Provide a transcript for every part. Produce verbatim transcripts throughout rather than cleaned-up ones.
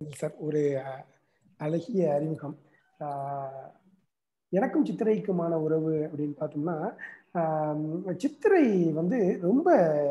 Sir ஒரு அழகிய அறிமுகம். எனக்கும் சித்திரைக்குமான உறவு அப்படின்னு பார்த்தோம்னா, சித்திரை வந்து ரொம்ப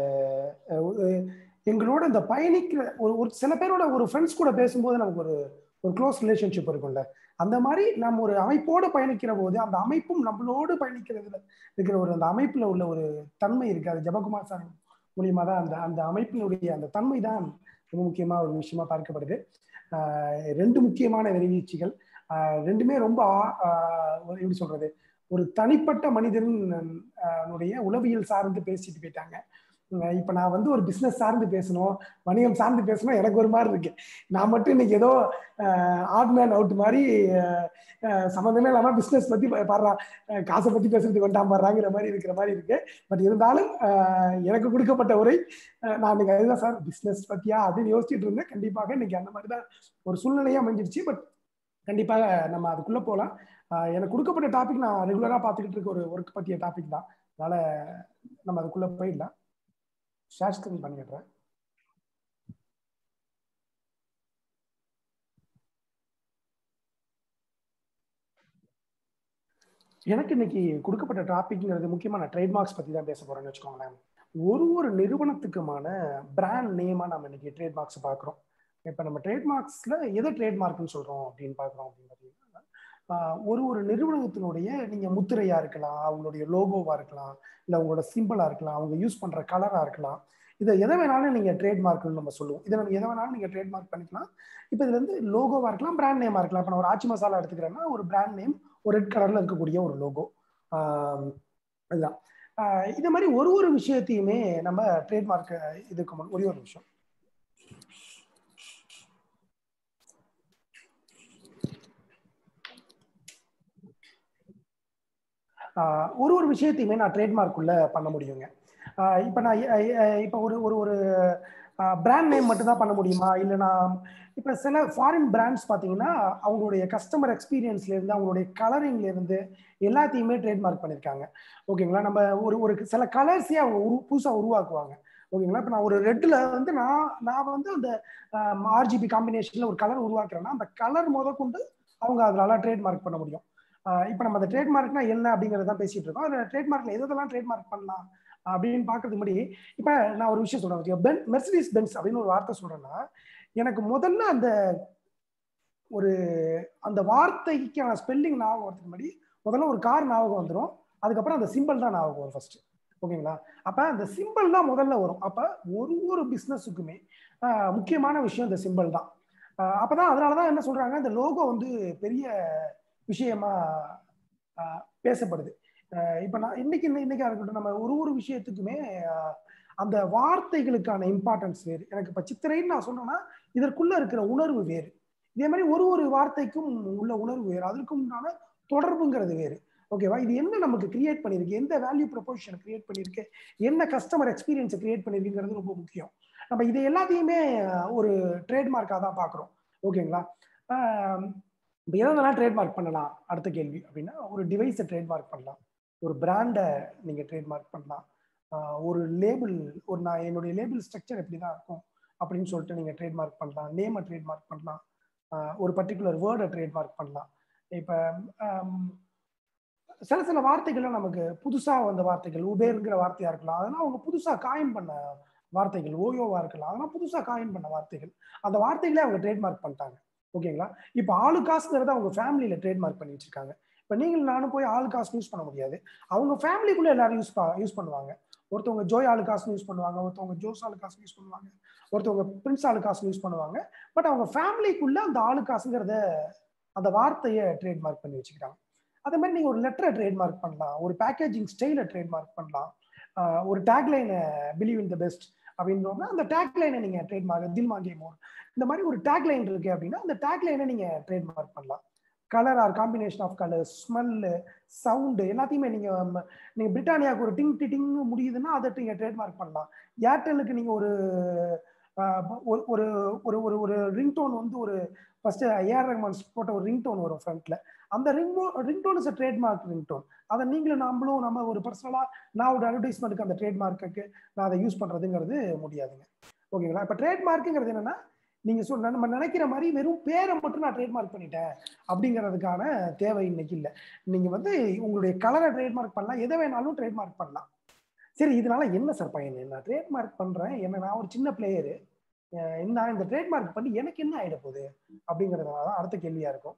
எங்களோட இந்த பயணிக்கிற ஒரு ஒரு சில பேரோட ஒரு ஃப்ரெண்ட்ஸ் கூட பேசும்போது நமக்கு ஒரு ஒரு க்ளோஸ் ரிலேஷன்ஷிப் இருக்கும்ல, அந்த மாதிரி நம்ம ஒரு அமைப்போடு பயணிக்கிற போது அந்த அமைப்பும் நம்மளோடு பயணிக்கிறதுல இருக்கிற ஒரு அந்த அமைப்புல உள்ள ஒரு தன்மை இருக்கு. அது ஜெபகுமார் சார் மூலியமா தான் அந்த அந்த அமைப்பினுடைய அந்த தன்மை தான் ரொம்ப முக்கியமா ஒரு விஷயமா பார்க்கப்படுது. ரெண்டு முக்கியமான நிறைவீழ்ச்சிகள், ரெண்டுமே ரொம்ப எப்படி சொல்றது, ஒரு தனிப்பட்ட மனிதனுடைய உளவியல் சார்ந்து பேசிட்டு போயிட்டாங்க. இப்ப நான் வந்து ஒரு பிசினஸ் சார்ந்து பேசணும், வணிகம் சார்ந்து பேசணும், எனக்கு ஒரு மாதிரி இருக்கு. நான் மட்டும் இன்னைக்கு ஏதோ ஆட் மேன் அவுட் மாதிரி சம்மந்தமே இல்லாம பிசினஸ் பத்தி பாடுறான், காசை பத்தி பேசுறதுக்கு கொண்டாம் பாடுறாங்கிற மாதிரி இருக்கிற மாதிரி இருக்கு. பட் இருந்தாலும் எனக்கு கொடுக்கப்பட்ட உரை நான் இன்னைக்கு அதுதான் சார் பிசினஸ் பத்தியா அப்படின்னு யோசிச்சுட்டு இருந்தேன். கண்டிப்பாக இன்னைக்கு அந்த மாதிரிதான் ஒரு சூழ்நிலையா அமைஞ்சிருச்சு. பட் கண்டிப்பாக நம்ம அதுக்குள்ள போகலாம். எனக்கு கொடுக்கப்பட்ட டாபிக் நான் ரெகுலரா பார்த்துக்கிட்டு இருக்க ஒரு ஒர்க் பத்திய டாபிக் தான். அதனால நம்ம அதுக்குள்ள போயிடலாம். ஷேர் ஸ்கிரீன் பண்ணிடுறேன். எனக்கு இன்னைக்கு கொடுக்கப்பட்ட டாபிக்ங்கிறது முக்கியமா நான் ட்ரேட்மார்க்ஸ் பத்தி தான் பேச போறேன்னு வச்சுக்கோங்களேன். ஒரு ஒரு நிறுவனத்துக்குமான பிராண்ட் நேமா நம்ம இன்னைக்கு ட்ரேட்மார்க்ஸ் பார்க்குறோம். இப்போ நம்ம ட்ரேட்மார்க்ஸ்ல எதை ட்ரேட்மார்க்னு சொல்றோம் அப்படின்னு பார்க்குறோம் அப்படின்னு பார்த்தீங்கன்னா, ஒரு ஒரு நிறுவனத்தினுடைய நீங்க முத்திரையா இருக்கலாம், அவங்களுடைய லோகோவா இருக்கலாம், இல்லை அவங்களோட சிம்பிளா இருக்கலாம், அவங்க யூஸ் பண்ற கலரா இருக்கலாம். இதை எதை வேணாலும் நீங்க ட்ரேட்மார்க்னு நம்ம சொல்லுவோம். இதை நம்ம எதை வேணாலும் நீங்க ட்ரேட்மார்க் பண்ணிக்கலாம். இப்போ இதுல இருந்து லோகோவா இருக்கலாம், பிராண்ட் நேமா இருக்கலாம். இப்போ நான் ஒரு ஆச்சி மசாலா எடுத்துக்கிறேன்னா ஒரு பிராண்ட் நேம், ஒரு ரெட் கலர்ல இருக்கக்கூடிய ஒரு லோகோ. அதுதான் இந்த மாதிரி ஒரு ஒரு விஷயத்தையுமே நம்ம ட்ரேட்மார்க் இதுக்கு ஒரே ஒரு விஷயம். ஒரு ஒரு விஷயத்தையுமே நான் ட்ரேட்மார்க் உள்ள பண்ண முடியுங்க. இப்போ நான் இப்போ ஒரு ஒரு ஒரு பிராண்ட் நேம் மட்டும் தான் பண்ண முடியுமா? இல்லை நான் இப்போ சில ஃபாரின் பிராண்ட்ஸ் பார்த்தீங்கன்னா அவங்களுடைய கஸ்டமர் எக்ஸ்பீரியன்ஸ்லேருந்து அவங்களுடைய கலரிங்லேருந்து எல்லாத்தையுமே ட்ரேட்மார்க் பண்ணியிருக்காங்க. ஓகேங்களா? நம்ம ஒரு ஒரு சில கலர்ஸே அவங்க உரு புதுசாக உருவாக்குவாங்க. ஓகேங்களா? இப்போ நான் ஒரு ரெட்டில் வந்து நான் நான் வந்து அந்த ஆர்ஜிபி காம்பினேஷனில் ஒரு கலர் உருவாக்குறேன்னா அந்த கலர் முத கொண்டு அவங்க அதனால ட்ரேட்மார்க் பண்ண முடியும். இப்போ நம்ம அந்த ட்ரேட்மார்க்னா என்ன அப்படிங்கிறத தான் பேசிட்டு இருக்கோம். அந்த ட்ரேட்மார்க்ல எதெல்லாம் ட்ரேட்மார்க் பண்ணலாம் அப்படின்னு பார்க்கறதுக்கு முன்னாடி இப்போ நான் ஒரு விஷயம் சொல்றேன். பென் மெர்சிடிஸ் பென்ஸ் அப்படின்னு ஒரு வார்த்தை சொல்றேன்னா எனக்கு முதல்ல அந்த ஒரு அந்த வார்த்தைக்கான ஸ்பெல்லிங் ஞாபகம் வரதுக்கு முன்னாடி முதல்ல ஒரு கார் ஞாபகம் வந்துடும். அதுக்கப்புறம் அந்த சிம்பிள் தான் ஞாபகம் வரும் ஃபர்ஸ்ட். ஓகேங்களா? அப்ப அந்த சிம்பிள் தான் முதல்ல வரும். அப்ப ஒரு ஒரு பிசினஸுக்குமே முக்கியமான விஷயம் இந்த சிம்பிள் தான். அப்பதான் அதனாலதான் என்ன சொல்றாங்க, இந்த லோகோ வந்து பெரிய விஷயமா பேசப்படுது. இப்ப நான் இன்னைக்கு இன்னைக்கா இருக்கட்டும், நம்ம ஒரு ஒரு விஷயத்துக்குமே அந்த வார்த்தைகளுக்கான இம்பார்ட்டன்ஸ் வேறு. எனக்கு இப்ப சித்திரைன்னு நான் சொன்னேன்னா இதற்குள்ள இருக்கிற உணர்வு வேறு. இதே மாதிரி ஒரு ஒரு வார்த்தைக்கும் உள்ள உணர்வு வேறு, அதற்கும் உண்டான தொடர்புங்கிறது வேறு. ஓகேவா? இது என்ன நமக்கு கிரியேட் பண்ணிருக்கு, எந்த வேல்யூ ப்ரொபோஷனை கிரியேட் பண்ணிருக்கு, என்ன கஸ்டமர் எக்ஸ்பீரியன்ஸை கிரியேட் பண்ணிருக்குங்கிறது ரொம்ப முக்கியம். நம்ம இது எல்லாத்தையுமே ஒரு ட்ரேட்மார்க்காக தான் பார்க்குறோம். ஓகேங்களா? இப்போ எதெல்லாம் ட்ரேட்மார்க் பண்ணலாம் அடுத்த கேள்வி அப்படின்னா, ஒரு டிவைஸை ட்ரேட்மார்க் பண்ணலாம், ஒரு பிராண்டை நீங்கள் ட்ரேட்மார்க் பண்ணலாம், ஒரு லேபிள், ஒரு நான் என்னுடைய லேபிள் ஸ்ட்ரக்சர் எப்படி தான் இருக்கும் அப்படின்னு சொல்லிட்டு நீங்கள் ட்ரேட்மார்க் பண்ணலாம், நேமை ட்ரேட்மார்க் பண்ணலாம், ஒரு பர்டிகுலர் வேர்டை ட்ரேட்மார்க் பண்ணலாம். இப்போ சில சில வார்த்தைகள்லாம் நமக்கு புதுசாக வந்த வார்த்தைகள், உபேருங்கிற வார்த்தையாக இருக்கலாம், அதெல்லாம் அவங்க புதுசாக காயின் பண்ண வார்த்தைகள், ஓயோவா இருக்கலாம், அதெல்லாம் புதுசாக காயின் பண்ண வார்த்தைகள். அந்த வார்த்தைகளே அவங்க ட்ரேட்மார்க் பண்ணிட்டாங்க. ஓகேங்களா? இப்போ ஆளு காசுங்கிறத அவங்க ஃபேமிலியில ட்ரேட்மார்க் பண்ணி வச்சிருக்காங்க. இப்போ நீங்கள் நானும் போய் ஆளு காசு யூஸ் பண்ண முடியாது, அவங்க ஃபேமிலிக்குள்ள எல்லாரும் யூஸ் யூஸ் பண்ணுவாங்க. ஒருத்தவங்க ஜோய் ஆளு காசு யூஸ் பண்ணுவாங்க, ஒருத்தவங்க ஜோஸ் ஆளு காசு யூஸ் பண்ணுவாங்க, ஒருத்தவங்க பிரின்ஸ் ஆளு காசு யூஸ் பண்ணுவாங்க. பட் அவங்க ஃபேமிலிக்குள்ள அந்த ஆளு காசுங்கிறத அந்த வார்த்தையை ட்ரேட்மார்க் பண்ணி வச்சுக்கிறாங்க. அதே மாதிரி நீங்க ஒரு லெட்டரை ட்ரேட்மார்க் பண்ணலாம், ஒரு பேக்கேஜிங் ஸ்டைலை ட்ரேட்மார்க் பண்ணலாம், ஒரு டேக்லைனை பிலீவ் இன் த பெஸ்ட் அப்படின்னா அந்த டேக்லைனை நீங்க ட்ரேட்மார்க், தில் மாங்கே மோர், இந்த மாதிரி ஒரு டேக்லைன் இருக்கு அப்படின்னா அந்த டேக்லைனை நீங்க ட்ரேட்மார்க் பண்ணலாம். Colour or combination of colour, smell, sound எல்லாத்தையுமே நீங்க நீங்க பிரிட்டானியாவுக்கு ஒரு டிங் டிங் முடியுதுன்னா அதை நீங்க ட்ரேட்மார்க் பண்ணலாம். ஏர்டெலுக்கு நீங்க ஒரு ஒரு ஒரு ஒரு ஒரு ரிங்டோன் வந்து ஒரு ஃபர்ஸ்ட் ஏஆர் ரஹ்மான் போட்ட ஒரு ரிங்டோன் வரும் ஃப்ரண்ட்ல, அந்த ring ringtone is trademark ringtone. அதை நீங்களும் நாமளும் நம்ம ஒரு பர்சனலா நான் ஒரு அட்வர்டைஸ்மெண்ட்டுக்கு அந்த ட்ரேட்மார்க்கு நான் அதை யூஸ் பண்றதுங்கிறது முடியாதுங்க. ஓகேங்களா? இப்போ ட்ரேட்மார்க்குங்கிறது என்னன்னா நீங்க சொன்ன நம்ம நினைக்கிற மாதிரி வெறும் பேரை மட்டும் நான் ட்ரேட்மார்க் பண்ணிட்டேன் அப்படிங்கிறதுக்கான தேவை இன்னைக்கு இல்லை. நீங்க வந்து உங்களுடைய கலரை ட்ரேட்மார்க் பண்ணலாம், எதை வேணாலும் ட்ரேட்மார்க் பண்ணலாம். சரி, இதனால என்ன சார் பயன்? நான் ட்ரேட்மார்க் பண்றேன், என்ன நான் ஒரு சின்ன பிளேயரு, நான் இந்த ட்ரேட்மார்க் பண்ணி எனக்கு என்ன ஆயிட போகுது அப்படிங்கிறதுனால தான் அடுத்த கேள்வியா இருக்கும்.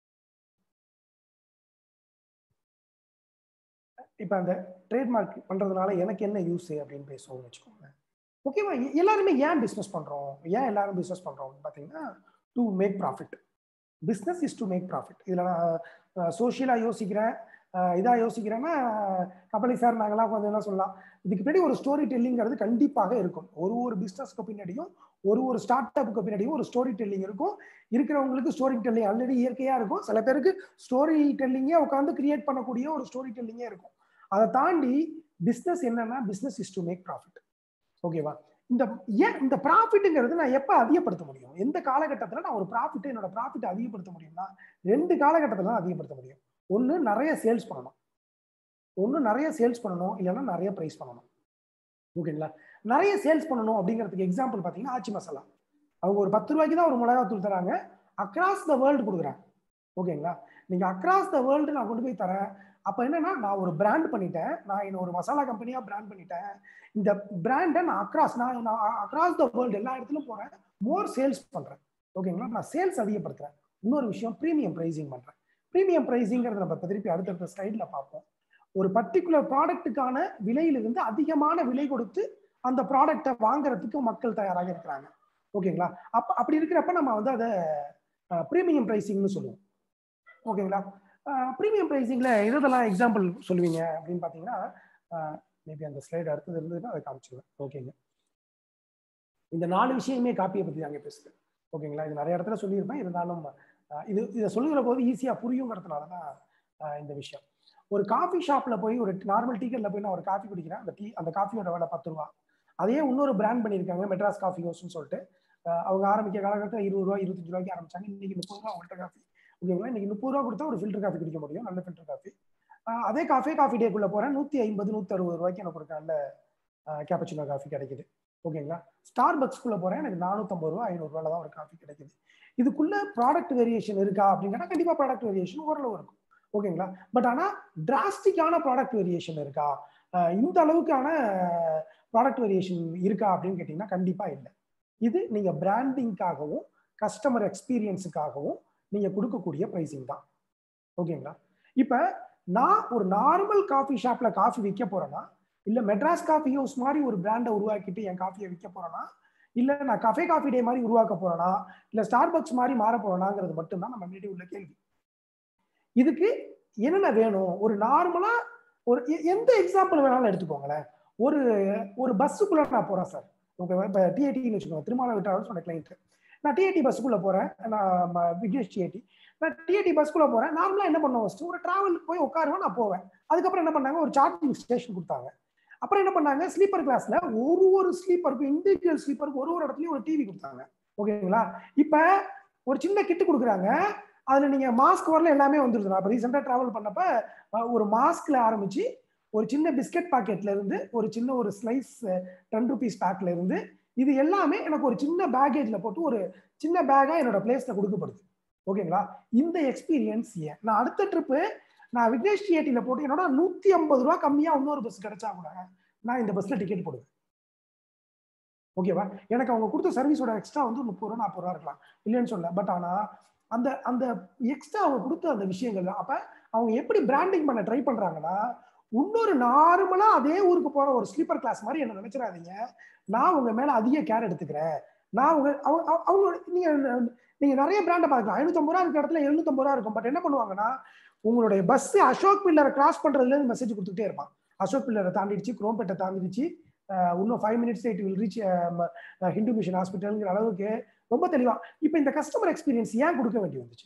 இப்ப அந்த ட்ரேட்மார்க் பண்றதுனால எனக்கு என்ன யூஸ் அப்படின்னு பேசுவோம்னு வச்சுக்கோங்க. ஓகேவா? எல்லாருமே ஏன் பிசினஸ் பண்றோம்? ஏன் எல்லாரும் பிசினஸ் பண்றோம் பாத்தீங்கன்னா, to make profit. Business is to make profit. இதில் நான் சோஷியலாக யோசிக்கிறேன், இதாக யோசிக்கிறேன்னா கபலி சார் நாங்களாம் கொஞ்சம் என்ன சொல்லலாம், இதுக்கு பின்னாடி ஒரு ஸ்டோரி டெல்லிங்கிறது கண்டிப்பாக இருக்கும். ஒரு ஒரு பிஸ்னஸ்க்கு பின்னாடியும் ஒரு ஒரு ஸ்டார்ட் அப்புக்கு பின்னாடியும் ஒரு ஸ்டோரி டெல்லிங் இருக்கும். இருக்கிறவங்களுக்கு ஸ்டோரி டெல்லிங் ஆல்ரெடி இயற்கையாக இருக்கும். சில பேருக்கு ஸ்டோரி டெல்லிங்கே உட்காந்து கிரியேட் பண்ணக்கூடிய ஒரு ஸ்டோரி டெல்லிங்கே இருக்கும். அதை தாண்டி பிஸ்னஸ் என்னன்னா, business is to make profit. ஓகேவா? இந்த ஏன் இந்த ப்ராஃபிட்டுங்கிறது நான் எப்போ அதிகப்படுத்த முடியும்? எந்த காலகட்டத்தில் நான் ஒரு ப்ராஃபிட் என்னோட ப்ராஃபிட்டை அதிகப்படுத்த முடியும்னா, ரெண்டு காலகட்டத்தில் தான் அதிகப்படுத்த முடியும். ஒன்று நிறைய சேல்ஸ் பண்ணணும், ஒன்று நிறைய சேல்ஸ் பண்ணணும், இல்லைன்னா நிறைய ப்ரைஸ் பண்ணணும். ஓகேங்களா? நிறைய சேல்ஸ் பண்ணணும் அப்படிங்கிறதுக்கு எக்ஸாம்பிள் பார்த்தீங்கன்னா ஆச்சி மசாலா. அவங்க ஒரு பத்து ரூபாய்க்கு தான் ஒரு மிளகாத்தூள் தராங்க, அக்ராஸ் த வேர்ல்டு கொடுக்குறாங்க. ஓகேங்களா? நீங்க அக்ராஸ் த வேர்ல்டு நான் கொண்டு போய் தரேன். அப்போ என்னன்னா, நான் ஒரு பிராண்ட் பண்ணிட்டேன், நான் என்ன ஒரு மசாலா கம்பெனியா பிராண்ட் பண்ணிட்டேன். இந்த பிராண்டை நான் அக்ராஸ் நான் அக்ராஸ் த வேர்ல்டு எல்லா இடத்துலையும் போறேன், மோர் சேல்ஸ் பண்றேன். ஓகேங்களா? நான் சேல்ஸ் அதிகப்படுத்துறேன். இன்னொரு விஷயம், ப்ரீமியம் பிரைசிங் பண்றேன். ப்ரீமியம் பிரைசிங்கிறத நம்ம திருப்பி அடுத்தடுத்த ஸ்லைட்ல பார்ப்போம். ஒரு பர்டிகுலர் ப்ராடக்ட்டுக்கான விலையிலிருந்து அதிகமான விலை கொடுத்து அந்த ப்ராடக்டை வாங்குறதுக்கு மக்கள் தயாராக இருக்கிறாங்க. ஓகேங்களா? அப்ப அப்படி இருக்கிறப்ப நம்ம வந்து அதை ப்ரீமியம் பிரைசிங்னு சொல்லுவோம். ஓகேங்களா? ப்ரீமியம் பிரைசிங்ல எதெல்லாம் எக்ஸாம்பிள் சொல்லுவீங்க அப்படின்னு பாத்தீங்கன்னா, மேபி அந்த ஸ்லைடு அடுத்தது இருந்ததுன்னா அதை காமிச்சிருவேன். ஓகேங்க, இந்த நாலு விஷயமே காப்பியை பத்தி தாங்க பேசுறேன். ஓகேங்களா? இது நிறைய இடத்துல சொல்லியிருப்பேன், இருந்தாலும் இது இதை சொல்லுகிற போது ஈஸியா புரியுங்கிறதுனால தான் இந்த விஷயம். ஒரு காஃபி ஷாப்ல போய் ஒரு நார்மல் டீ கடையில் போய் நான் ஒரு காஃபி குடிக்கிறேன். அந்த டீ அந்த காஃபியோட விலை பத்து ரூபா. அதையே இன்னொரு பிராண்ட் பண்ணியிருக்காங்க, மெட்ராஸ் காஃபி ஹவுஸ்ன்னு சொல்லிட்டு. அவங்க ஆரம்பிக்க காலகட்டத்தில் இருபது ரூபா இருபத்தஞ்சு ரூபாய்க்கு ஆரம்பிச்சாங்க. இன்னைக்கு முப்பது ரூபா அவங்கள்ட்ட காஃபி. ஓகேங்களா? இன்னைக்கு முப்பது ரூபா கொடுத்தா ஒரு ஃபில்டர் காஃபி குடிக்க முடியும், நல்ல ஃபில்டர் காஃபி. அதே காஃபி காஃபி டேக்குள்ள போறேன், நூத்தி ஐம்பது நூத்தி அறுபது ரூபாய்க்கு எனக்கு ஒரு நல்ல கேப்பச்சினோ காஃபி கிடைக்குது. ஓகேங்களா? ஸ்டார் பக்ஸ்குள்ள போறேன், எனக்கு நானூத்தம்பது ரூபா ஐநூறு ரூபாயில தான் ஒரு காஃபி கிடைக்குது. இதுக்குள்ள ப்ராடக்ட் வேரியேஷன் இருக்கா அப்படின்னு கேட்டா கண்டிப்பா ப்ராடக்ட் வேரியேஷன் ஓரளவு இருக்கும். ஓகேங்களா? பட் ஆனா டிராஸ்டிக்கான ப்ராடக்ட் வேரியேஷன் இருக்கா, இந்த அளவுக்கான ப்ராடக்ட் வேரியேஷன் இருக்கா அப்படின்னு கேட்டீங்கன்னா கண்டிப்பா இல்லை. இது நீங்க பிராண்டிங்காகவும் கஸ்டமர் எக்ஸ்பீரியன்ஸுக்காகவும் நீங்க கொடுக்கக்கூடிய பிரைசிங் தான். ஓகேங்களா? இப்ப நான் ஒரு நார்மல் காஃபி ஷாப்ல காஃபி விற்க போறேன்னா, இல்ல மெட்ராஸ் காஃபி ஹவுஸ் மாதிரி ஒரு பிராண்டை உருவாக்கிட்டு என் காஃபியை விற்க போறேன்னா, இல்ல நான் கஃபே காஃபி டே மாதிரி உருவாக்க போறேனா, இல்ல ஸ்டார் பக்ஸ் மாதிரி மாற போறேனாங்கிறது மட்டும்தான் நம்ம முன்னாடி உள்ள கேள்வி. இதுக்கு என்னென்ன வேணும்? ஒரு நார்மலா ஒரு எந்த எக்ஸாம்பிள் வேணாலும் எடுத்துக்கோங்களேன். ஒரு ஒரு பஸ்ஸுக்குள்ள நான் போறேன் சார். ஓகேவா? இப்போ டிஐடின்னு வச்சுக்கோங்க, திருமலை விட்டாலும் சொன்ன கிளைண்ட். நான் டிஐடி பஸ்ஸுக்குள்ள போறேன், நான் விக்னேஷ் டிஐடி. நான் டிஐடி பஸ்க்குள்ள போறேன். நார்மலா என்ன பண்ணுவோம், ஃபர்ஸ்ட் ஒரு டிராவலுக்கு போய் உட்காருவேன், நான் போவேன். அதுக்கப்புறம் என்ன பண்ணாங்க, ஒரு சார்ஜிங் ஸ்டேஷன் கொடுத்தாங்க. அப்புறம் என்ன பண்ணாங்க, ஸ்லீப்பர் கிளாஸ்ல ஒரு ஒரு ஸ்லீப்பருக்கும் இண்டிவிஜுவல் ஸ்லீப்பருக்கு ஒரு ஒரு இடத்துலயும் ஒரு டிவி கொடுத்தாங்க. ஓகேங்களா? இப்ப ஒரு சின்ன கிட்டு கொடுக்குறாங்க, அதுல நீங்க மாஸ்க் வரல எல்லாமே வந்துருது. நான் ரீசெண்டா டிராவல் பண்ணப்ப ஒரு மாஸ்க்ல ஆரம்பிச்சு ஒரு சின்ன பிஸ்கட் பாக்கெட்ல இருந்து ஒரு சின்ன ஒரு ஸ்லைஸ் டென் ருபீஸ் பேக்ல இருந்து இது எல்லாமே எனக்கு ஒரு சின்ன பேக்கேஜ்ல போட்டு ஒரு சின்ன பேக்கா என்னோட பிளேஸ்ல கொடுக்கப்படுது. ஓகேங்களா? இந்த எக்ஸ்பீரியன்ஸ் ஏன் நான் அடுத்த ட்ரிப்பு நான் விக்னேஷ் டிஐடில போட்டு என்னோட நூத்தி ஐம்பது ரூபா கம்மியா இன்னொரு பஸ் கிடைச்சா கூட நான் இந்த பஸ்ல டிக்கெட் போடுவேன். ஓகேவா? எனக்கு அவங்க கொடுத்த சர்வீஸோட எக்ஸ்ட்ரா வந்து முப்பது ரூபா நாற்பது ரூபா இருக்கலாம், இல்லைன்னு சொல்ல. பட் ஆனா அந்த அந்த எக்ஸ்ட்ரா அவங்க கொடுத்த அந்த விஷயங்கள் அப்ப அவங்க எப்படி பிராண்டிங் பண்ண ட்ரை பண்றாங்கன்னா, இன்னொரு நார்மலா அதே ஊருக்கு போற ஒரு ஸ்லீப்பர் கிளாஸ் மாதிரி என்ன நினைச்சிடாதீங்க, நான் உங்க மேல அதிக கேர் எடுத்துக்கிறேன். நான் உங்க அவங்க நீங்க நீங்க நிறைய பிராண்டை பார்க்கலாம், ஐநூத்தி ஐம்பது ரூபா இருக்கிற இடத்துல எழுநூத்தி ஐம்பது ரூபா இருக்கும். பட் என்ன பண்ணுவாங்கன்னா, உங்களுடைய பஸ் அசோக் பில்லரை கிராஸ் பண்றதுல இருந்து மெசேஜ் கொடுத்துட்டே இருப்பான். அசோக் பில்லரை தாண்டிடுச்சு, குரோம்பேட்டை தாண்டிடுச்சு, இன்னும் five minutes it will reach Hindu Mission ஹாஸ்பிட்டல்ங்கிற அளவுக்கு ரொம்ப தெளிவா. இப்ப இந்த கஸ்டமர் எக்ஸ்பீரியன்ஸ் ஏன் கொடுக்க வேண்டி வந்துச்சு?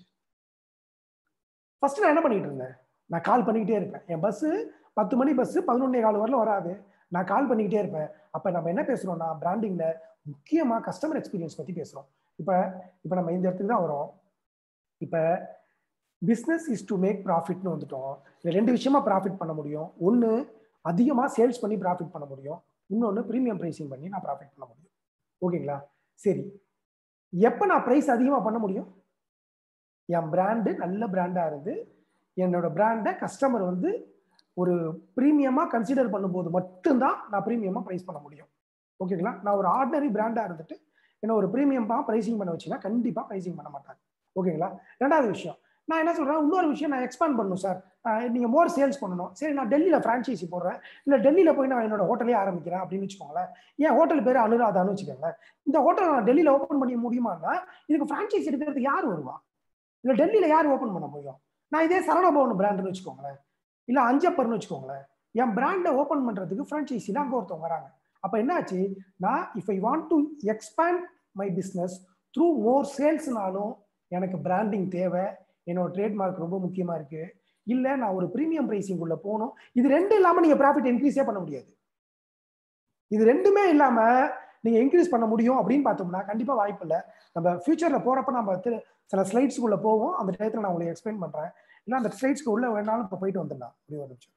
ஃபர்ஸ்ட் நான் என்ன பண்ணிட்டு இருந்தேன், நான் கால் பண்ணிக்கிட்டே இருப்பேன். என் பஸ் பத்து மணி பஸ் பதினொன்னே கால் வரல வராது, நான் கால் பண்ணிக்கிட்டே இருப்பேன். அப்ப நம்ம என்ன பேசுறோம்னா, பிராண்டிங்ல முக்கியமா கஸ்டமர் எக்ஸ்பீரியன்ஸ் பத்தி பேசுறோம். இப்ப இப்ப நம்ம இந்த இடத்துக்கு தான் வரோம். இப்ப பிசினஸ் இஸ் டு மேக் ப்ராஃபிட்னு வந்துட்டோம். ரெண்டு விஷயமா ப்ராஃபிட் பண்ண முடியும். ஒன்னு அதிகமா சேல்ஸ் பண்ணி ப்ராஃபிட் பண்ண முடியும், இன்னொன்னு பிரீமியம் பிரைசிங் பண்ணி நான் ப்ராஃபிட் பண்ண முடியும். ஓகேங்களா? சரி, எப்போ நான் ப்ரைஸ் அதிகமாக பண்ண முடியும்? என் பிராண்டு நல்ல பிராண்டாக இருந்து என்னோட பிராண்டை கஸ்டமர் வந்து ஒரு ப்ரீமியமாக கன்சிடர் பண்ணும்போது மட்டும்தான் நான் ப்ரீமியமாக ப்ரைஸ் பண்ண முடியும். ஓகேங்களா? நான் ஒரு ஆர்டினரி பிராண்டாக இருந்துட்டு என்ன ஒரு ப்ரீமியமாக ப்ரைசிங் பண்ண வச்சுன்னா கண்டிப்பாக ப்ரைசிங் பண்ண மாட்டாங்க. ஓகேங்களா? ரெண்டாவது விஷயம், நான் என்ன சொல்கிறேன், இன்னொரு விஷயம் நான் எக்ஸ்பேண்ட் பண்ணணும் சார், நீங்கள் மோர் சேல்ஸ் பண்ணணும். சரி, நான் டெல்லியில் ஃப்ரான்ச்சைசி போடுறேன், இல்லை டெல்லியில் போய் நான் என்னோட ஹோட்டலே ஆரம்பிக்கிறேன் அப்படின்னு வச்சுக்கோங்களேன். என் ஹோட்டல் பேர் அனுராதான்னு வச்சுக்கோங்களேன். இந்த ஹோட்டலை நான் டெல்லியில் ஓப்பன் பண்ணி முடியுமான்னா இதுக்கு ஃப்ரான்ச்சைசி எடுக்கிறதுக்கு யார் வருவா? இல்லை டெல்லியில் யார் ஓப்பன் பண்ண முடியும்? நான் இதே சரவணபவன் பிராண்டுன்னு வச்சுக்கோங்களேன், இல்லை அஞ்சப்பர்னு வச்சுக்கோங்களேன். என் பிராண்டை ஓப்பன் பண்ணுறதுக்கு ஃப்ரான்ச்சைசியில் அங்கே ஒருத்தவங்க வராங்க. அப்போ என்னாச்சு, நான் if I want to expand my business through more சேல்ஸ்னாலும் எனக்கு பிராண்டிங் தேவை, என்னோட ட்ரேட்மார்க் ரொம்ப முக்கியமாக இருக்கு. இல்லை நான் ஒரு ப்ரீமியம் ப்ரைசிங் உள்ள போகணும். இது ரெண்டும் இல்லாமல் நீங்கள் ப்ராஃபிட் இன்க்ரீஸே பண்ண முடியாது. இது ரெண்டுமே இல்லாமல் நீங்கள் இன்க்ரீஸ் பண்ண முடியும் அப்படின்னு பார்த்தோம்னா கண்டிப்பாக வாய்ப்பு இல்லை. நம்ம ஃபியூச்சரில் போகிறப்ப நம்ம சில ஸ்லைட்ஸ்க்குள்ளே போவோம், அந்த டயத்தில் நான் உங்களுக்கு எக்ஸ்பிளைன் பண்ணுறேன். இல்லை அந்த ஸ்லைட்ஸ்க்கு உள்ள வேணாலும் இப்போ போயிட்டு வந்துடலாம். அப்படி ஒரு நிமிஷம்.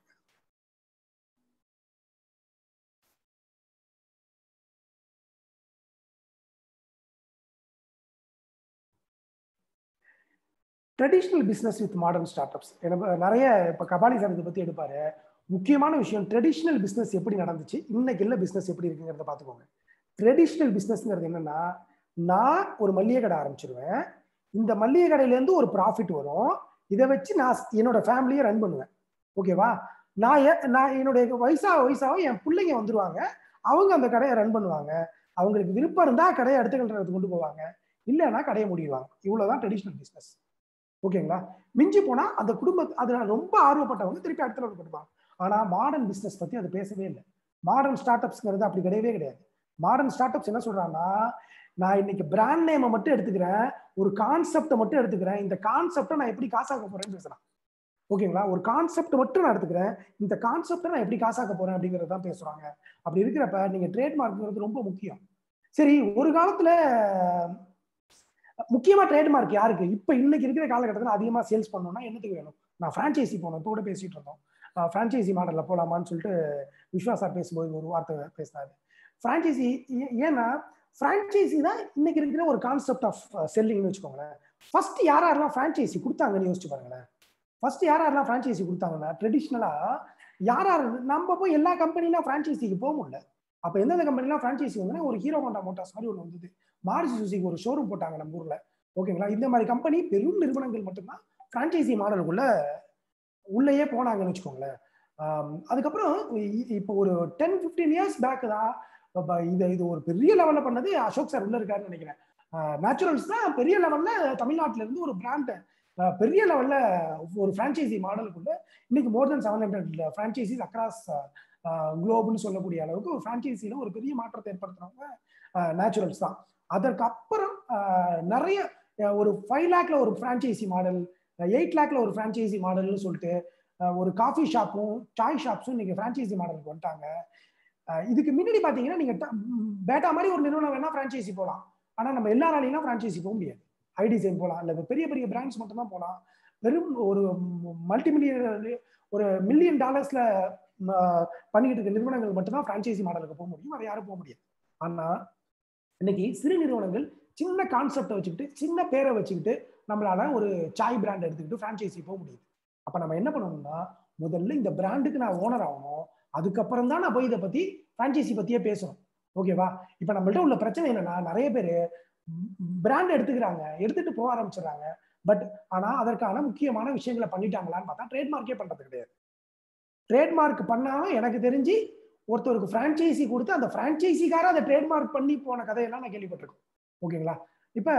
Traditional business with modern start ups நிறைய இப்போ கபாலி சார் இதை பற்றி எடுப்பாரு. முக்கியமான விஷயம், ட்ரெடிஷ்னல் பிஸ்னஸ் எப்படி நடந்துச்சு, இன்னைக்கு இல்லை பிஸ்னஸ் எப்படி இருக்குங்கிறத பார்த்துக்கோங்க. ட்ரெடிஷ்னல் பிஸ்னஸ்ங்கிறது என்னன்னா, நான் ஒரு மளிகை கடை ஆரம்பிச்சிருவேன், இந்த மளிகை கடையிலேருந்து ஒரு ப்ராஃபிட் வரும், இதை வச்சு நான் என்னோட ஃபேமிலியை ரன் பண்ணுவேன். ஓகேவா? நான் நான் என்னுடைய வயசாக வயசாக என் பிள்ளைங்க வந்துருவாங்க, அவங்க அந்த கடையை ரன் பண்ணுவாங்க. அவங்களுக்கு விருப்பம் இருந்தால் கடையை அடுத்த கட்டத்துக்கு கொண்டு போவாங்க, இல்லைன்னா கடையை முடிவாங்க. இவ்வளோதான் ட்ரெடிஷ்னல் பிஸ்னஸ். ஓகேங்களா? மிஞ்சி போனா அந்த குடும்ப அதுல ரொம்ப ஆர்வப்பட்டவங்க திருப்பி அடுத்த லெவலுக்கு போடுவாங்க. ஆனா மாடர்ன் பிசினஸ் பத்தி அது பேசவே இல்லை. மாடர்ன் ஸ்டார்ட் அப்ஸ்ங்கிறது அப்படி கிடையவே கிடையாது. மாடர்ன் ஸ்டார்ட் அப்ஸ் என்ன சொல்றாங்கன்னா, நான் இன்னைக்கு பிராண்ட் நேமை மட்டும் எடுத்துக்கிறேன், ஒரு கான்செப்டை மட்டும் எடுத்துக்கிறேன், இந்த கான்செப்டை நான் எப்படி காசாக்க போறேன்னு பேசுறேன். ஓகேங்களா? ஒரு கான்செப்ட் மட்டும் நான் எடுத்துக்கிறேன், இந்த கான்செப்டை நான் எப்படி காசாக்க போறேன் அப்படிங்கிறது தான் பேசுறாங்க. அப்படி இருக்கிறப்ப நீங்க ட்ரேட்மார்க்ங்கிறது ரொம்ப முக்கியம். சரி, ஒரு காலத்துல முக்கியமா ட்ரேட்மார்க் யாருக்கு? இப்ப இன்னைக்கு இருக்கிற காலகட்டத்தில் அதிகமா சேல்ஸ் பண்ணணும்னா என்னத்துக்கு வேணும்? நான் பிரான்ச்சைசி போனோம், இப்போ கூட பேசிட்டு இருந்தோம், பிரான்ச்சைசி மாடல்ல போலாமான்னு சொல்லிட்டு விஸ்வா சார் பேசும்போது ஒரு வார்த்தை பேசினாரு. பிரான்ச்சைசி ஏன்னா பிரான்ச்சைசி தான் இன்னைக்கு இருக்கிற ஒரு கான்செப்ட் ஆஃப் செல்லிங்னு வச்சுக்கோங்களேன். ஃபர்ஸ்ட் யார் யாரெல்லாம் பிரான்ச்சைசி கொடுத்தாங்கன்னு யோசிச்சு பாருங்களேன். ஃபர்ஸ்ட் யார் யாரெல்லாம் பிரான்ச்சைசி கொடுத்தாங்கன்னா, ட்ரெடிஷ்னலா யார் யார் நம்ம போய் எல்லா கம்பெனிலாம் பிரான்ச்சைசிக்கு போக முடியல. அப்ப எந்தெந்த கம்பெனிலாம் பிரான்ச்சைசி வந்து ஒரு ஹீரோ ஹோண்டா மோட்டார்ஸ் மாதிரி ஒன்று வந்தது, மாருதி சுசுகி ஒரு ஷோரூம் போட்டாங்க நம்ம ஊர்ல. ஓகேங்களா? இந்த மாதிரி கம்பெனி பெரும் நிறுவனங்கள் மட்டும்தான் பிரான்ச்சைசி மாடலுக்குள்ள உள்ளேயே போனாங்கன்னு வச்சுக்கோங்களேன். அதுக்கப்புறம் இப்போ ஒரு டென் பிப்டீன் இயர்ஸ் பேக் தான் இது இது ஒரு பெரிய லெவல்ல பண்ணது அசோக் சார் உள்ள இருக்காருன்னு நினைக்கிறேன். நேச்சுரல்ஸ் தான் பெரிய லெவல்ல தமிழ்நாட்டில இருந்து ஒரு பிராண்ட் பெரிய லெவல்ல ஒரு பிரான்ச்சைசி மாடலுக்குள்ள இன்னைக்கு more than seven hundred franchisees across குளோப்னு சொல்லக்கூடிய அளவுக்கு ஒரு பிரான்ச்சைசியில ஒரு பெரிய மாற்றத்தை ஏற்படுத்துறவங்க நேச்சுரல்ஸ் தான். அதற்கு அப்புறம் நிறைய ஒரு ஃபைவ் லேக்ல ஒரு பிரான்ச்சைசி மாடல், எயிட் லேக்ல ஒரு பிரான்ச்சைசி மாடல்னு சொல்லிட்டு ஒரு காஃபி ஷாப்பும் சாய் ஷாப்ஸும் இன்னைக்கு பிரான்ச்சைசி மாடலுக்கு வந்துட்டாங்க. இதுக்கு முன்னாடி பாத்தீங்கன்னா நீங்க பேட்டா மாதிரி ஒரு நிறுவனம் வேணா பிரான்ச்சைசி போகலாம், ஆனா நம்ம எல்லாராலையும் பிரான்ச்சைசி போக முடியாது. ஐ டிசைன் போகலாம், இல்லை பெரிய பெரிய பிராண்ட்ஸ் மட்டும் தான் போகலாம். வெறும் ஒரு மல்டி மில்லியன் ஒரு மில்லியன் டாலர்ஸ்ல பண்ணிக்கிட்டு இருக்க நிறுவனங்கள் மட்டும்தான் பிரான்ச்சைசி மாடலுக்கு போக முடியும், அதை யாரும் போக முடியாது. ஆனா இன்னைக்கு சிறு நிறுவனங்கள் சின்ன கான்செப்டை வச்சுக்கிட்டு சின்ன பேரை வச்சுக்கிட்டு நம்மளால ஒரு சாய் பிராண்ட் எடுத்துக்கிட்டு பிரான்ச்சைசி போக முடியுது. அப்ப நம்ம என்ன பண்ணணும்னா, முதல்ல இந்த பிராண்டுக்கு நான் ஓனர் ஆகணும், அதுக்கப்புறம் தான் நான் போய் இதை பத்தி பிரான்ச்சைசி பத்தியே பேசணும். ஓகேவா? இப்ப நம்மள்ட்ட உள்ள பிரச்சனை என்னன்னா, நிறைய பேர் பிராண்ட் எடுத்துக்கிறாங்க, எடுத்துட்டு போக ஆரம்பிச்சிடறாங்க, பட் ஆனா அதற்கான முக்கியமான விஷயங்களை பண்ணிட்டாங்களான்னு பார்த்தா ட்ரேட்மார்க்கே பண்றது கிடையாது. ட்ரேட்மார்க் பண்ணாம எனக்கு தெரிஞ்சு ஒருத்தருக்கு பிரான்ச்சைசி கொடுத்து அந்த பிரான்ச்சைசிக்கார அதை ட்ரேட்மார்க் பண்ணி போன கதையெல்லாம் நான் கேள்விப்பட்டிருக்கேன். ஓகேங்களா? இப்ப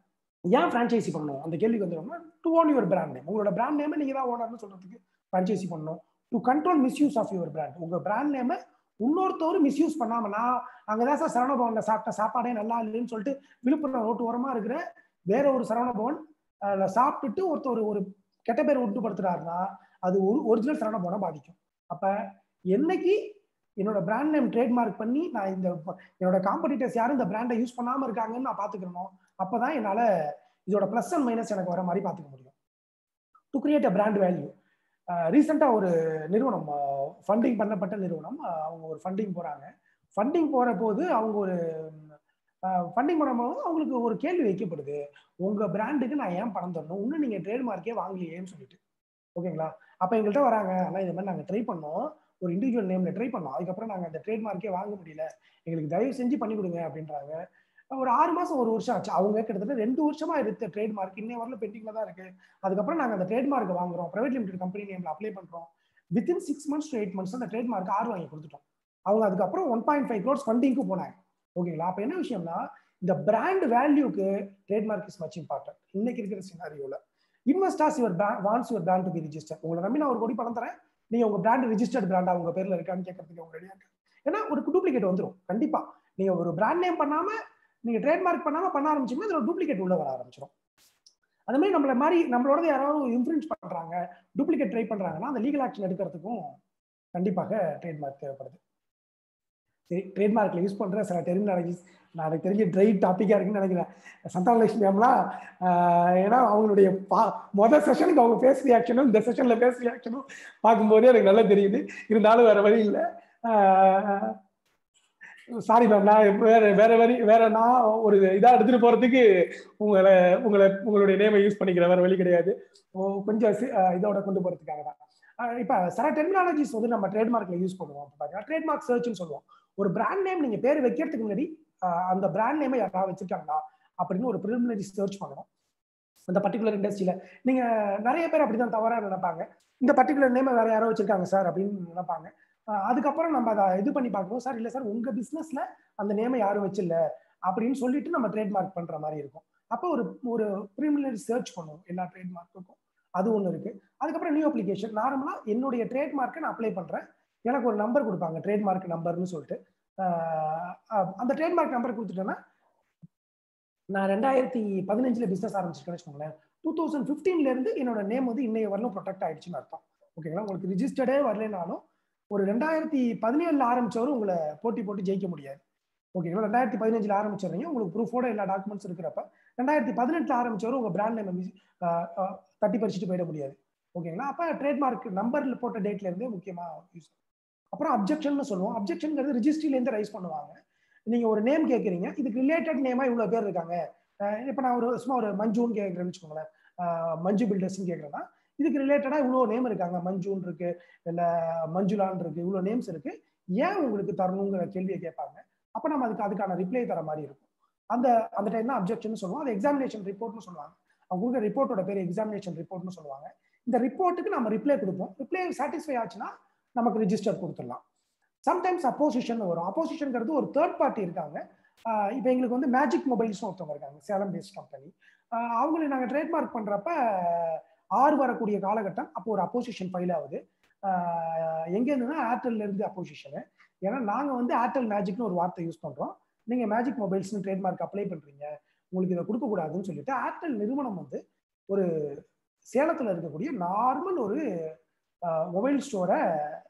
ஏன் பிரான்ச்சைசி பண்ணணும் அந்த கேள்விக்கு வந்துடும்னா, to own your brand name. உங்களோட பிராண்ட் நேம் நீங்க தான் ஓனர்னு சொல்றதுக்கு பிரான்ச்சைசி பண்ணணும். To control misuse of your brand. உங்க பிராண்ட் நேம் இன்னொருத்தவர் மிஸ்யூஸ் பண்ணாம, நான் அங்கதான் சார் சரவணபவன்ல சாப்பிட்ட சாப்பாடே நல்லா இல்லைன்னு சொல்லிட்டு விழுப்புரம் ரோட்டு ஓரமா இருக்கிற வேற ஒரு சரவணபவன் சாப்பிட்டுட்டு ஒருத்தர் ஒரு கெட்ட பேர் உட்டுப்படுத்துறாருன்னா அது ஒரு ஒரிஜினல் சரவணபவனை பாதிக்கும். அப்ப என்னைக்கு என்னோட பிராண்ட் நேம் ட்ரேட்மார்க் பண்ணி நான் இந்த என்னோட காம்படிட்டர்ஸ் யாரும் இந்த பிராண்டை யூஸ் பண்ணாம இருக்காங்கன்னு நான் பாத்துக்கணும், அப்பதான் என்னால இதோட பிளஸ் அண்ட் மைனஸ் எனக்கு வர மாதிரி பாத்துக்க முடியும். To create a brand value. ரீசெண்டா ஒரு நிறுவனம், ஃபண்டிங் பண்ணப்பட்ட நிறுவனம், அவங்க ஒரு ஃபண்டிங் போறாங்க. ஃபண்டிங் போற போது அவங்க ஒரு ஃபண்டிங் பண்ணும்போது அவங்களுக்கு ஒரு கேள்வி வைக்கப்படுது, உங்க பிராண்டுக்கு நான் ஏன் பணம் தரணும், இன்னும் நீங்க ட்ரேட்மார்க்கே வாங்கலையேன்னு சொல்லிட்டு. ஓகேங்களா? அப்ப எங்கள்கிட்ட வராங்க, ஆனால் இது மாதிரி நாங்கள் ட்ரை பண்ணோம், ஒரு இண்டிவிஜுவல் நேம்ல ட்ரை பண்ணோம், அதுக்கப்புறம் நாங்கள் அந்த ட்ரேட்மார்க்கே வாங்க முடியல, எங்களுக்கு தயவு செஞ்சு பண்ணி கொடுங்க அப்படின்றாங்க. ஒரு ஆறு மாசம் ஒரு வருஷம் ஆச்சு. அவங்க கிட்டத்தட்ட ரெண்டு வருஷமா எடுத்த ட்ரேட்மார்க் இன்னைய வரல பெண்டிங்ல தான் இருக்கு. அதுக்கப்புறம் நாங்கள் அந்த ட்ரேட்மார்க் வாங்குறோம், பிரைவேட் லிமிடெட் கம்பெனி நேம்ல அப்ளை பண்றோம். Within six months to eight months அந்த ட்ரேட்மார்க் ஆறு வாங்கி கொடுத்துட்டோம். அவங்க அதுக்கப்புறம் ஒன் பாயிண்ட் ஃபைவ் க்ரோர்ஸ் ஃபண்டிங்க்கு போனாங்க. ஓகேங்களா? அப்ப என்ன விஷயம்னா, இந்த பிராண்ட் வேல்யூக்கு ட்ரேட்மார்க் இஸ் மச் இம்பார்ட்டன்ட். இன்னைக்கு இருக்கிற சினாரியோல investors your wants your brand to be register. உங்களை நம்பி நான் ஒரு கோடி பணம் தரேன், நீங்க உங்க பிராண்ட் ரிஜிஸ்டர்ட் பிராண்டா உங்க பேர்ல இருக்கான்னு கேட்கறதுக்கு அவங்க ரெடியா இருக்காங்க. ஏன்னா ஒரு டூப்ளிகேட் வந்துடும் கண்டிப்பா. நீங்க ஒரு பிராண்ட் நேம் பண்ணாம நீங்க ட்ரேட்மார்க் பண்ணாம பண்ண ஆரம்பிச்சீங்கன்னா அதுல டூப்ளிகேட் உள்ள வர ஆரம்பிச்சிடும். அந்த மாதிரி நம்மள மாதிரி நம்மளோட யாராவது இன்ஃப்ளூயன்ஸ் பண்றாங்க, டூப்ளிகேட் ட்ரை பண்றாங்கன்னா அந்த லீகல் ஆக்ஷன் எடுக்கிறதுக்கும் கண்டிப்பாக ட்ரேட்மார்க் தேவைப்படுது. சரி, ட்ரேட்மார்க்ல யூஸ் பண்ற சில டெர்மினாலஜிஸ் நான் எனக்கு தெரிஞ்ச ட்ரை டாப்பிக்கா இருக்குன்னு நினைக்கிறேன். சந்தானலட்சுமி மேம்லாம் ஏன்னா அவங்களுடைய மொதல் செஷனுக்கு அவங்க ஃபேஸ் ரியாக்ஷனும் இந்த செஷன்ல ஃபேஸ் ரியாக்ஷனும் பார்க்கும்போதே எனக்கு நல்லா தெரியுது. இருந்தாலும் வேற வழி இல்லை. சாரி மேம், நான் வேற வேற வழி வேற நான் ஒரு இதா எடுத்துட்டு போறதுக்கு உங்களை உங்களை உங்களுடைய நேமை யூஸ் பண்ணிக்கிற வேற வழி கிடையாது. கொஞ்சம் இதோட கொண்டு போறதுக்காக தான். இப்ப சில டெர்மினாலஜிஸ் வந்து நம்ம ட்ரேட்மார்க்ல யூஸ் பண்ணுவோம். பாத்தீங்கன்னா ட்ரேட்மார்க் சர்ச்னு சொல்லுவோம். ஒரு பிராண்ட் நேம் நீங்க பேர் வைக்கிறதுக்கு முன்னாடி அந்த பிராண்ட் நேமை யாராவது வச்சிருக்காங்களா அப்படின்னு ஒரு ப்ரிலிமினரி சர்ச் பண்ணணும். அந்த பர்டிகுலர் இண்டஸ்ட்ரியில நீங்க நிறைய பேர் அப்படிதான் தவறா நினைப்பாங்க. இந்த பர்டிகுலர் நேமை வேற யாரோ வச்சிருக்காங்க சார் அப்படின்னு நினைப்பாங்க. அதுக்கப்புறம் நம்ம அதை இது பண்ணி பார்க்கணும். சார் இல்ல சார், உங்க பிசினஸ்ல அந்த நேமை யாரும் வச்சில்ல அப்படின்னு சொல்லிட்டு நம்ம ட்ரேட்மார்க் பண்ற மாதிரி இருக்கும். அப்போ ஒரு ஒரு ப்ரிலிமினரி சர்ச் பண்ணுவோம் எல்லா ட்ரேட்மார்க்குக்கும். அது ஒண்ணு இருக்கு. அதுக்கப்புறம் நியூ அப்ளிகேஷன். நார்மலா என்னுடைய ட்ரேட்மார்க்கை நான் அப்ளை பண்றேன், எனக்கு ஒரு நம்பர் கொடுப்பாங்க, ட்ரேட்மார்க் நம்பர்னு சொல்லிட்டு. அந்த ட்ரேட்மார்க் நம்பர் கொடுத்துட்டேன்னா, நான் ரெண்டாயிரத்தி பதினஞ்சுல பிசினஸ் ஆரம்பிச்சிருக்கேன்னு வச்சுக்கோங்களேன், டூ தௌசண்ட் பிப்டீன்ல இருந்து என்னோட நேம் வந்து இன்னைய வரலும் ப்ரொடெக்ட் ஆயிடுச்சுன்னு அர்த்தம். ஓகேங்களா? உங்களுக்கு ரிஜிஸ்டர்டே வரலனாலும் ஒரு ரெண்டாயிரத்தி பதினேழுல ஆரம்பிச்சவரும் உங்களை போட்டி போட்டு ஜெயிக்க முடியாது. ஓகேங்களா? ரெண்டாயிரத்தி பதினஞ்சுல ஆரம்பிச்சிடுறீங்க, உங்களுக்கு ப்ரூஃபோட எல்லா டாக்குமெண்ட்ஸ் இருக்கிறப்ப ரெண்டாயிரத்தி பதினெட்டுல ஆரம்பிச்சவரும் உங்க பிராண்ட் நேம் தட்டி பறிச்சுட்டு போயிட முடியாது. ஓகேங்களா? அப்ப ட்ரேட்மார்க் நம்பர்ல போட்ட டேட்ல இருந்தே முக்கியமா யூஸ். அப்புறம் அப்ஜெக்ஷன் சொல்லுவோம். அப்ஜெக்ஷன்ங்கிறது ரிஜிஸ்ட்ரியில இருந்து ரைஸ் பண்ணுவாங்க. நீங்க ஒரு நேம் கேட்கறீங்க, இதுக்கு ரிலேட்டட் நேமா இவ்வளவு பேர் இருக்காங்க. இப்ப நான் ஒரு சும்மா ஒரு மஞ்சுன்னு கேட்கறேன்னு வச்சுக்கோங்களேன், மஞ்சு பில்டர்ஸ் கேட்கறேன்னா இதுக்கு ரிலேட்டடா இவ்வளவு நேம் இருக்காங்க, மஞ்சுன்னு இருக்கு, இல்ல மஞ்சுளான் இருக்கு, இவ்வளவு நேம்ஸ் இருக்கு, ஏன் உங்களுக்கு தரணுங்கிற கேள்வியை கேட்பாங்க. அப்ப நம்ம அதுக்கு அதுக்கான ரிப்ளை தர மாதிரி இருக்கும். அந்த அந்த டைம் தான் அப்ஜெக்ஷன் சொல்லுவோம். அது எக்ஸாமினேஷன் ரிப்போர்ட்னு சொல்லுவாங்க. அவங்க கொடுக்குற ரிப்போர்ட்டோட பேர் எக்ஸாமினேஷன் ரிப்போர்ட்னு சொல்லுவாங்க. இந்த ரிப்போர்ட்டுக்கு நம்ம ரிப்ளை கொடுப்போம். ரிப்ளை சாட்டிஸ்ஃபை ஆச்சுன்னா நமக்கு ரிஜிஸ்டர் கொடுத்துடலாம். சம்டைம்ஸ் அப்போசிஷன் வரும். அப்போசிஷன்ங்கிறது ஒரு தேர்ட் பார்ட்டி இருக்காங்க. இப்போ எங்களுக்கு வந்து மேஜிக் மொபைல்ஸ் ஒருத்தவங்க இருக்காங்க, சேலம் பேஸ்ட் கம்பெனி. அவங்களை நாங்கள் ட்ரேட்மார்க் பண்றப்ப ஆறு வரக்கூடிய காலகட்டம் அப்போ ஒரு அப்போசிஷன் ஃபைல் ஆகுது. எங்க இருந்துன்னா ஏர்டெல்ல இருந்து அப்போசிஷனு. ஏன்னா நாங்கள் வந்து ஏர்டெல் மேஜிக்னு ஒரு வார்த்தை யூஸ் பண்றோம், நீங்க மேஜிக் மொபைல்ஸ்னு ட்ரேட்மார்க் அப்ளை பண்றீங்க, உங்களுக்கு இதை கொடுக்க கூடாதுன்னு சொல்லிட்டு ஏர்டெல் நிறுவனம் வந்து ஒரு சேலத்துல இருக்கக்கூடிய நார்மல் ஒரு மொபைல் ஸ்டோரை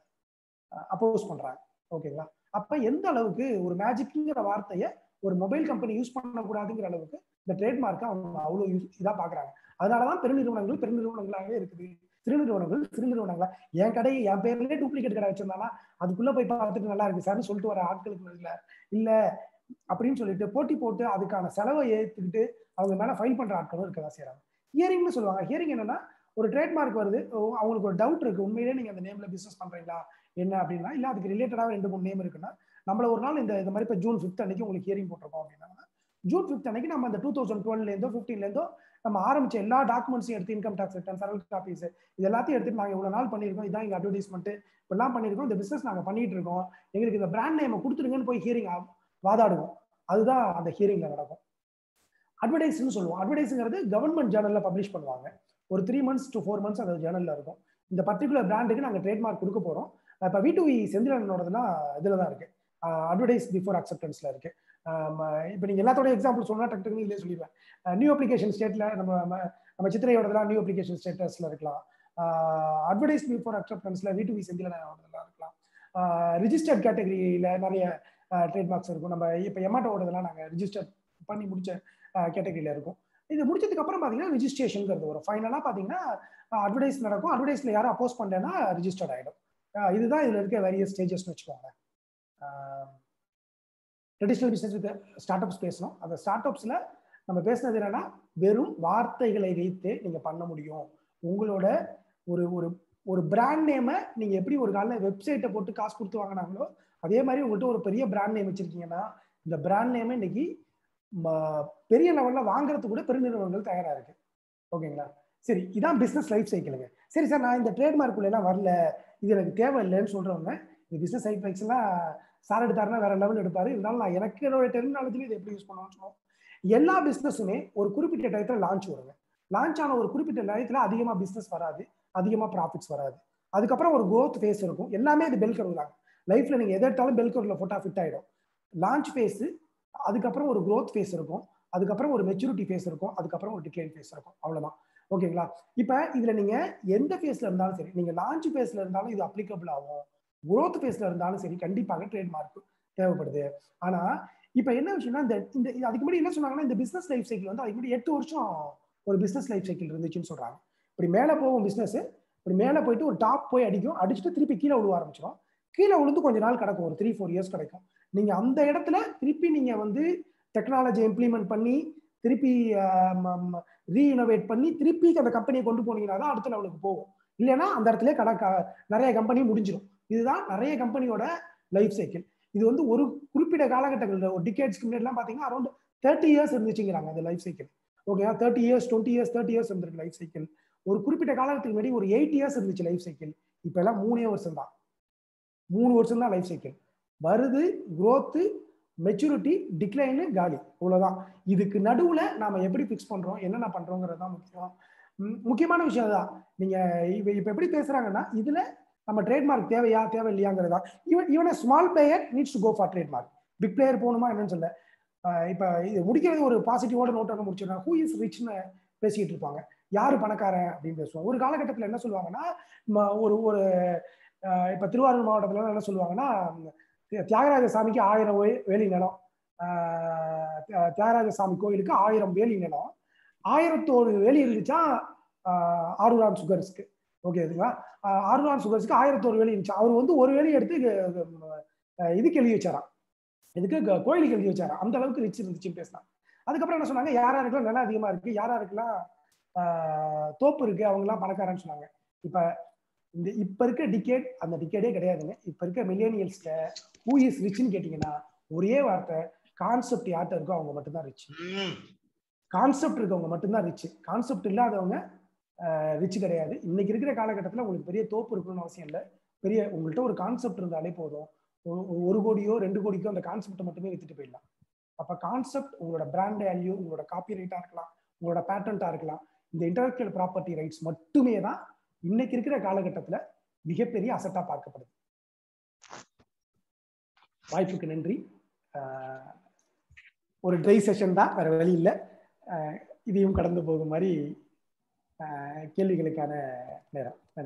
அப்போஸ் பண்றாங்க. ஓகேங்களா? அப்ப எந்த அளவுக்கு ஒரு மேஜிக்ங்கிற வார்த்தையை ஒரு மொபைல் கம்பெனி யூஸ் பண்ணக்கூடாதுங்கிற அளவுக்கு இந்த ட்ரேட்மார்க்கை அவங்க அவ்வளவு இதா பாக்குறாங்க. அதனாலதான் பெருநிறுவனங்கள் பெருநிறுவனங்களாகவே இருக்குது, சிறு நிறுவனங்கள் சிறு நிறுவனங்களா. என் கடை என் பேர்லயே டூப்ளிகேட் கடை வச்சிருந்தானா அதுக்குள்ள போய் பார்த்துட்டு நல்லா இருக்கு சார்னு சொல்லிட்டு வர ஆட்களுக்கு இல்ல இல்ல அப்படின்னு சொல்லிட்டு போட்டி போட்டு அதுக்கான செலவை ஏற்றுக்கிட்டு அவங்க மேல ஃபைல் பண்ற ஆட்களும் இருக்கதான் செய்யறாங்க. ஹியரிங்னு சொல்லுவாங்க. ஹியரிங் என்னன்னா, ஒரு ட்ரேட்மார்க் வருது, அவங்களுக்கு ஒரு டவுட் இருக்கு, உண்மையிலேயே நீங்க அந்த நேம்ல பிசினஸ் பண்றீங்களா என்ன அப்படின்னா, இல்ல அதுக்கு ரிலேட்டடா ரெண்டு மூணு நேம் இருக்குன்னா, நம்மள ஒரு நாள் இந்த இந்த மாதிரி இப்போ ஜூன் ஃபிஃப்த் அன்னைக்கு உங்களுக்கு ஹியரிங் போட்டிருக்கோம் அப்படின்னா, ஜூன் ஃபிஃப்த் அன்னைக்கு நம்ம அந்த டூ தௌசண்ட் டுவெல்ல இருந்தோ பிப்டீன்ல இருந்தோ நம்ம ஆரம்பிச்ச எல்லா டாக்குமெண்ட்ஸையும் எடுத்து, இன்கம் டாக்ஸ் ரிட்டர்ன், சர்வல் காப்பீஸ், இது எல்லாத்தையும் எடுத்துட்டு நாங்கள் இவ்வளவு நாள் பண்ணியிருக்கோம், இதான் எங்க அட்வர்டைஸ்மெண்ட், இப்பெல்லாம் பண்ணியிருக்கோம், இந்த பிசினஸ் நாங்கள் பண்ணிட்டு இருக்கோம், எங்களுக்கு இந்த பிராண்ட் நேம் கொடுத்துருங்கன்னு போய் ஹியரிங் வாதாடுவோம். அதுதான் அந்த ஹியரிங்ல நடக்கும். அட்வர்டைஸ்ன்னு சொல்லுவோம். அட்வர்டைஸ்ங்கிறது கவர்மெண்ட் ஜேர்னல்ல பப்ளிஷ் பண்ணுவாங்க. ஒரு three months to four months அந்த ஜேர்னல்ல இருக்கும். இந்த பர்டிகுலர் பிராண்டுக்கு நாங்கள் ட்ரேட்மார்க் கொடுக்க போறோம். இப்போ வி டூ வி செந்திலனோடதுலாம் இதுல தான் இருக்கு, அட்வர்டைஸ் பிஃபோர் அக்செப்டன்ஸ்ல இருக்கு. இப்போ நீங்க எல்லாத்தோட எக்ஸாம்பிள் சொன்னா டக்குனு இல்லையே சொல்லிடுவேன். நியூ அப்ளிகேஷன் ஸ்டேட்ல நம்ம நம்ம சித்திரையோடதெல்லாம் நியூ அப்ளிகேஷன் ஸ்டேட்டஸ்ல இருக்கலாம். அட்வர்டைஸ் பிஃபோர் அக்செப்டன்ஸ்ல வி டூ வி செந்திலனோடதெல்லாம் இருக்கலாம். ரிஜிஸ்டர்ட் கேட்டகரியில நிறைய ட்ரேட்மார்க்ஸ் இருக்கும். நம்ம இப்போ எமாட்டோடதெல்லாம் நாங்கள் ரிஜிஸ்டர் பண்ணி முடிச்ச கேட்டகரியில இருக்கும். இது முடிச்சதுக்கு அப்புறம் பாத்தீங்கன்னா ரிஜிஸ்ட்ரேஷன்ங்கிறது வரும். ஃபைனலா பாத்தீங்கன்னா அட்வர்டைஸ் நடக்கும். அட்வர்டைஸ்ல யாரும் அப்போஸ் பண்ணலன்னா ரிஜிஸ்டர்ட் ஆயிடும். இதுதான் இதுல இருக்க வேரியஸ் ஸ்டேஜஸ்னு வச்சுக்கோங்க. Traditional business with startups பேசணும். அந்த ஸ்டார்ட் அப்ஸில் நம்ம பேசுனது என்னன்னா வெறும் வார்த்தைகளை வைத்து நீங்கள் பண்ண முடியும். உங்களோட ஒரு ஒரு ஒரு பிராண்ட் நேமை நீங்கள் எப்படி ஒரு காலையில் வெப்சைட்டை போட்டு காசு கொடுத்து வாங்கினாங்களோ அதே மாதிரி உங்கள்கிட்ட ஒரு பெரிய பிராண்ட் நேம் வச்சுருக்கீங்கன்னா இந்த பிராண்ட் நேமை இன்னைக்கு பெரிய லெவலில் வாங்குறதுக்கு கூட பெருநிறுவனங்கள் தயாராக இருக்கு. ஓகேங்களா? சரி, இதான் பிஸ்னஸ் லைஃப் சைக்கிளுங்க. சரி சார், நான் இந்த ட்ரேட்மார்க்குள்ளெல்லாம் வரல, இது எனக்கு தேவையில்லைன்னு சொல்கிறவங்க இந்த பிஸ்னஸ் லைஃப் சைக்கிள்ஸ்லாம் சார் எடுத்தாருன்னா வேற லெவல் எடுப்பார். இருந்தாலும் நான் எனக்கு என்னோட டெர்மினாலஜியில் இதை எப்படி யூஸ் பண்ணுவோம்னு சொல்லுவோம். எல்லா பிஸ்னஸுமே ஒரு குறிப்பிட்ட டயத்தில் லான்ச் வருங்க. லான்ச் ஆன ஒரு குறிப்பிட்ட டயத்தில் அதிகமாக பிஸ்னஸ் வராது, அதிகமாக ப்ராஃபிட்ஸ் வராது. அதுக்கப்புறம் ஒரு growth ஃபேஸ் இருக்கும். எல்லாமே இது பெல் கர்வ் தாங்க. லைஃப்ல நீங்க எதை எடுத்தாலும் பெல் கர்வ்ல போட்டா ஃபிட் ஆயிடும். லான்ச் ஃபேஸ், அதுக்கப்புறம் ஒரு growth ஃபேஸ் இருக்கும், அதுக்கப்புறம் ஒரு மெச்சூரிட்டி ஃபேஸ் இருக்கும், அதுக்கப்புறம் ஒரு டிக்ளைன் ஃபேஸ் இருக்கும். அவ்வளவுதான். ஓகேங்களா? இப்ப இதுல நீங்க எந்த ஃபேஸ்ல இருந்தாலும் சரி, நீங்க லான்ச் ஃபேஸ்ல இருந்தாலும் இது அப்ளிகபிள் ஆகும், growth ஃபேஸ்ல இருந்தாலும் சரி, கண்டிப்பாக ட்ரேட்மார்க் தேவைப்படுது. ஆனா இப்ப என்ன விஷயம்னா இந்த இந்த அதுக்கு முன்னாடி என்ன சொன்னாங்கன்னா இந்த பிசினஸ் லைஃப் சைக்கிள் வந்து அதுக்கு முன்னாடி எட்டு வருஷம் ஒரு பிசினஸ் லைஃப் சைக்கிள் இருந்துச்சுன்னு சொல்றாங்க. இப்படி மேல போகும் பிசினஸ், இப்படி மேல போயிட்டு ஒரு டாப் போய் அடிக்கும், அடிச்சுட்டு திருப்பி கீழே விழுவ ஆரம்பிச்சிடும். கீழே விழுந்து கொஞ்ச நாள் கிடக்கும், ஒரு த்ரீ ஃபோர் இயர்ஸ் கிடைக்கும். நீங்க அந்த இடத்துல திருப்பி நீங்க வந்து டெக்னாலஜி இம்ப்ளிமெண்ட் பண்ணி திருப்பி ரீஇனோவேட் பண்ணி திருப்பி அந்த கம்பெனியை கொண்டு போனீங்கன்னா தான் அடுத்த லெவலுக்கு போகும். இல்லைன்னா அந்த இடத்துல கடை நிறைய கம்பெனி முடிஞ்சிடும். இதுதான் நிறைய கம்பெனியோட லைஃப் சைக்கிள். இது வந்து ஒரு குறிப்பிட்ட காலகட்டங்கள் ஒரு டிகேட்ஸ்க்கு முன்னாடிலாம் பார்த்தீங்கன்னா அரௌண்ட் தேர்ட்டி இயர்ஸ் இருந்துச்சுங்கிறாங்க அந்த லைஃப் சைக்கிள். ஓகேவா? Thirty years twenty years thirty years இருந்திருக்கு லைஃப் சைக்கிள். ஒரு குறிப்பிட்ட காலத்துக்கு முன்னாடி ஒரு எயிட் இயர்ஸ் இருந்துச்சு லைஃப் சைக்கிள். இப்ப எல்லாம் மூணே வருஷம் தான், மூணு வருஷம் தான் லைஃப் சைக்கிள். வருது, growth, மெச்சூரிட்டி, டிக்ளைனு, காலி, இவ்வளவுதான். இதுக்கு நடுவுல நாம எப்படி பிக்ஸ் பண்றோம், என்னென்ன பண்றோங்கிறது தான் முக்கியம். முக்கியமான விஷயம் தான். நீங்க இப்ப எப்படி பேசுறாங்கன்னா இதுல நம்ம ட்ரேட்மார்க் தேவையா தேவை இல்லையாங்கிறதா. இவன் இவன small player needs to go for trademark. Big player போகணுமா என்னன்னு சொல்ல. இப்ப இது முடிக்கிறது ஒரு பாசிட்டிவோட நோட்டோட முடிச்சிடறாங்க. ஹூ இஸ் ரிச்னு பேசிட்டு இருப்பாங்க, யாரு பணக்காரன் அப்படின்னு பேசுவாங்க. ஒரு காலகட்டத்தில் என்ன சொல்லுவாங்கன்னா ஒரு ஒரு இப்ப திருவாரூர் மாவட்டத்துல என்ன சொல்லுவாங்கன்னா தியாகராஜ சாமிக்கு ஆயிரம் வேலி நிலம், தியாகராஜ சாமி கோயிலுக்கு ஆயிரம் வேலி நிலம், ஆயிரத்தோரு வேலி இருந்துச்சா ஆரூரான் சுகர்ஸ்க்கு. ஓகேங்களா? ஆரூரான் சுகர்ஸ்க்கு ஆயிரத்தோரு வேலி இருந்துச்சு. அவர் வந்து ஒரு வேலி எடுத்து இதுக்கு எழுதி வச்சாராம், இதுக்கு கோயிலுக்கு எழுதி வச்சாராம். அந்த அளவுக்கு ரிச் இருந்துச்சுன்னு பேசினாங்க. அதுக்கப்புறம் என்ன சொன்னாங்க, யாராருக்கெல்லாம் நிலம் அதிகமா இருக்கு, யாராருக்கெல்லாம் தோப்பு இருக்கு, அவங்க எல்லாம் பணக்காரன்னு சொன்னாங்க. இப்ப இந்த இப்ப இருக்க டிகேட் அந்த டிகேடே கிடையாதுங்க. இப்ப இருக்க மில்லேனியல்ஸ்ல ஹூ இஸ் ரிச்னு கேட்டீங்கன்னா ஒரே வார்த்தை, கான்செப்ட் யார்ட்ட இருக்கோ அவங்க மட்டும்தான் ரிச். கான்செப்ட் இருக்கவங்க மட்டும்தான் ரிச். கான்செப்ட் இல்லாதவங்க ரிச் கிடையாது. இன்னைக்கு இருக்கிற காலகட்டத்தில் உங்களுக்கு பெரிய தோப்பு இருக்கணும்னு அவசியம் இல்லை. பெரிய உங்கள்கிட்ட ஒரு கான்செப்ட் இருந்தாலே போதும். ஒரு கோடியோ ரெண்டு கோடிக்கோ அந்த கான்செப்ட் மட்டுமே வித்துட்டு போயிடலாம். அப்ப கான்செப்ட், உங்களோட பிராண்ட் வேல்யூ, உங்களோட காப்பி ரைட்டா இருக்கலாம், உங்களோட பேட்டன்ட்டா இருக்கலாம், இந்த இன்டெலெக்சுவல் ப்ராப்பர்ட்டி ரைட்ஸ் மட்டுமே தான் இன்னைக்கு இருக்கிற காலகட்டத்துல மிகப்பெரிய அசட்டா பார்க்கப்படுது. வாய்ப்புக்கு நன்றி. ஒரு ட்ரை செஷன் தான், வேற வழி இல்லை. இதையும் கடந்து போகும் மாதிரி கேள்விகளுக்கான நேரம்.